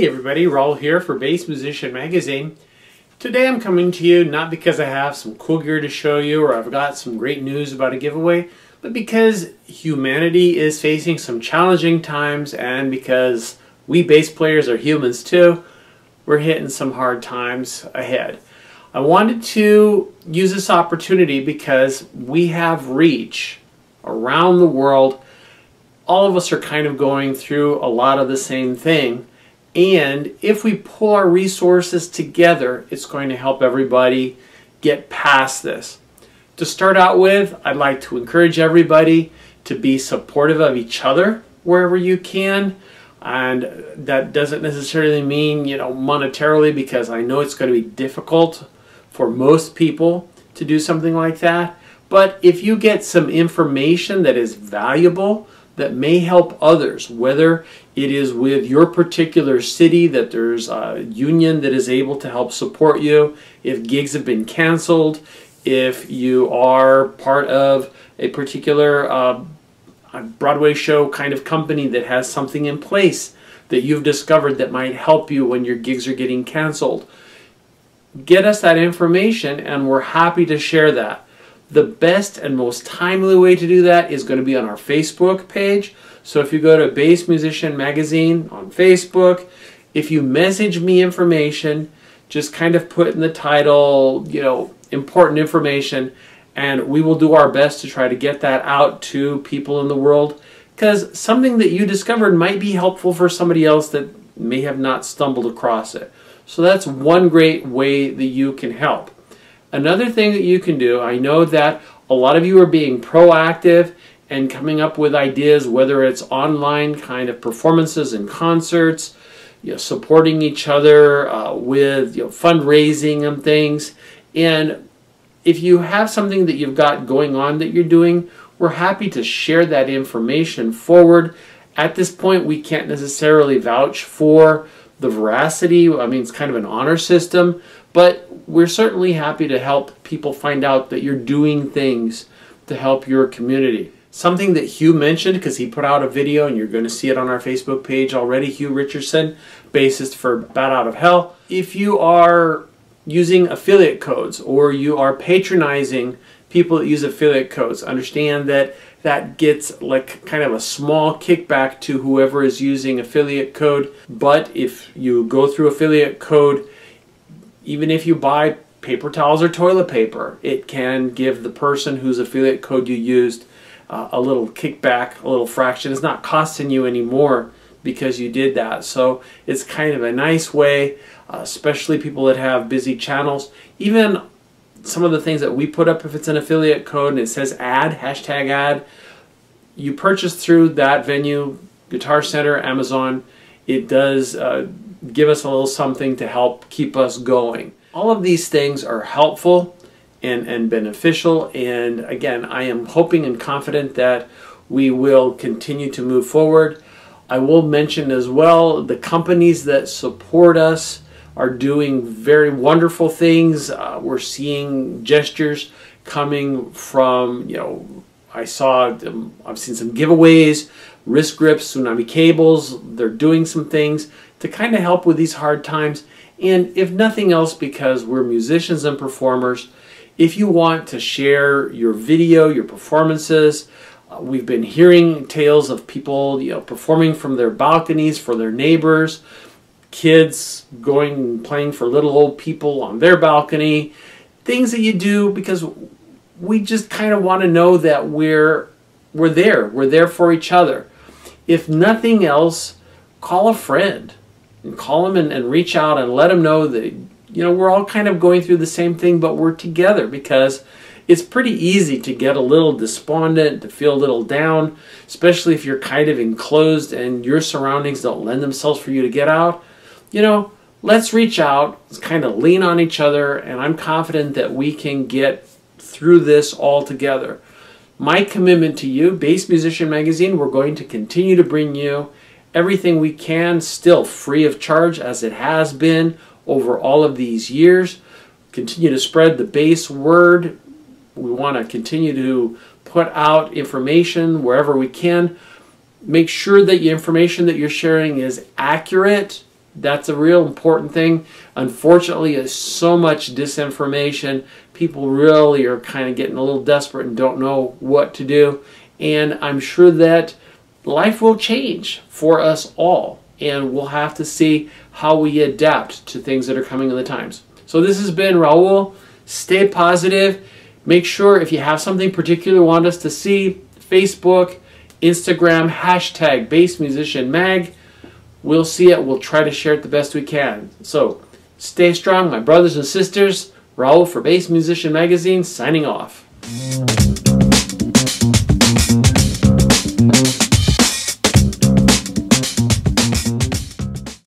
everybody, Raul here for Bass Musician Magazine. Today I'm coming to you not because I have some cool gear to show you or I've got some great news about a giveaway, but because humanity is facing some challenging times and because we bass players are humans too, we're hitting some hard times ahead. I wanted to use this opportunity because we have reach around the world. All of us are kind of going through a lot of the same thing. And if we pull our resources together, it's going to help everybody get past this. To start out with, I'd like to encourage everybody to be supportive of each other wherever you can. And that doesn't necessarily mean, monetarily, because I know it's going to be difficult for most people to do something like that. But if you get some information that is valuable, that may help others, whether it is with your particular city that there's a union that is able to help support you, if gigs have been canceled, if you are part of a particular Broadway show kind of company that has something in place that you've discovered that might help you when your gigs are getting canceled. Get us that information and we're happy to share that. The best and most timely way to do that is going to be on our Facebook page. So if you go to Bass Musician Magazine on Facebook, if you message me information, just kind of put in the title, important information, and we will do our best to try to get that out to people in the world, because something that you discovered might be helpful for somebody else that may have not stumbled across it. So that's one great way that you can help. Another thing that you can do, I know that a lot of you are being proactive and coming up with ideas, whether it's online kind of performances and concerts, supporting each other with fundraising and things. And if you have something that you've got going on that you're doing, we're happy to share that information forward. At this point, we can't necessarily vouch for the veracity. I mean, it's kind of an honor system, but we're certainly happy to help people find out that you're doing things to help your community. Something that Hugh mentioned, because he put out a video and you're going to see it on our Facebook page already, Hugh Richardson, bassist for Bat Out of Hell. If you are using affiliate codes or you are patronizing people that use affiliate codes, understand that that gets like kind of a small kickback to whoever is using affiliate code. But if you go through affiliate code, even if you buy paper towels or toilet paper, it can give the person whose affiliate code you used a little kickback, a little fraction. It's not costing you anymore because you did that. So it's kind of a nice way, especially people that have busy channels. Even some of the things that we put up, if it's an affiliate code and it says ad, hashtag ad, you purchase through that venue, Guitar Center, Amazon, it does give us a little something to help keep us going. All of these things are helpful and beneficial, and again, I am hoping and confident that we will continue to move forward. I will mention as well, the companies that support us are doing very wonderful things. We're seeing gestures coming from, I've seen some giveaways, wrist grips, Tsunami Cables. They're doing some things to kind of help with these hard times. And if nothing else, because we're musicians and performers, if you want to share your video, your performances, we've been hearing tales of people, performing from their balconies for their neighbors, kids going and playing for little old people on their balcony, things that you do because we just kind of want to know that we're there for each other. If nothing else, call a friend and call them and reach out and let them know that we're all kind of going through the same thing, but we're together, because it's pretty easy to get a little despondent, to feel a little down, especially if you're kind of enclosed and your surroundings don't lend themselves for you to get out. Let's reach out, let's kind of lean on each other, and I'm confident that we can get through this all together. My commitment to you, Bass Musician Magazine, we're going to continue to bring you everything we can, still free of charge as it has been over all of these years. Continue to spread the bass word. We want to continue to put out information wherever we can. Make sure that the information that you're sharing is accurate, That's a real important thing. Unfortunately, there's so much disinformation. People really are kind of getting a little desperate and don't know what to do. And I'm sure that life will change for us all. And we'll have to see how we adapt to things that are coming in the times. So this has been Raul. Stay positive. Make sure if you have something particular you want us to see, Facebook, Instagram, hashtag Bass Musician Mag. We'll see it. We'll try to share it the best we can. So stay strong, my brothers and sisters. Raul for Bass Musician Magazine, signing off.